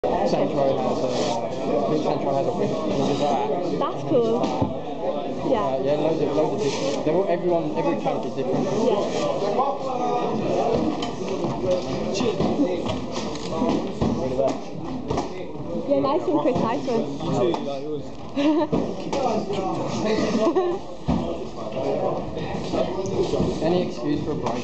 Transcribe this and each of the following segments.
Centro has a which is that. That's cool. Yeah. Yeah, loads of different. Every camp is different. Yeah. Yeah, nice one, Chris. Nice one. Any excuse for a break.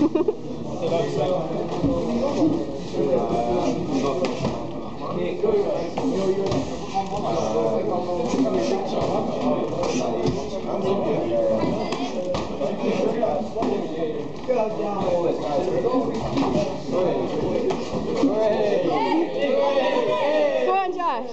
Go on, Josh.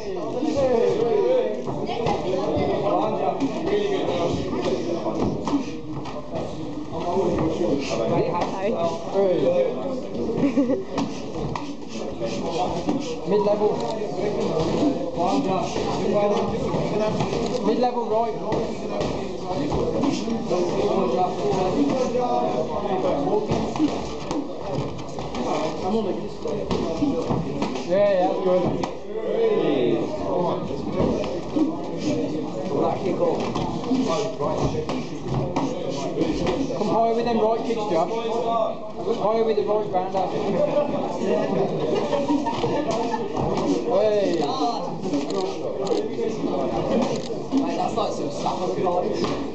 Mid-level. Mid-level right. Yeah, that's good. Come higher with them right kicks, Josh. Higher with the right grounder. Hey. That's like some stuff.